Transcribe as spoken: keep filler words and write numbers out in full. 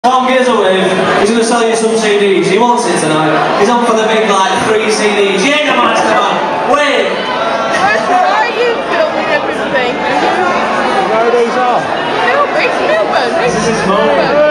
Tom Gizzle with, he's going to sell you some C Ds. He wants it tonight. He's on for the big, like, three C Ds. Jägermeister, man! Win! Why are you filming everything? Where are these on? Melbourne. It's Melbourne. This is his moment.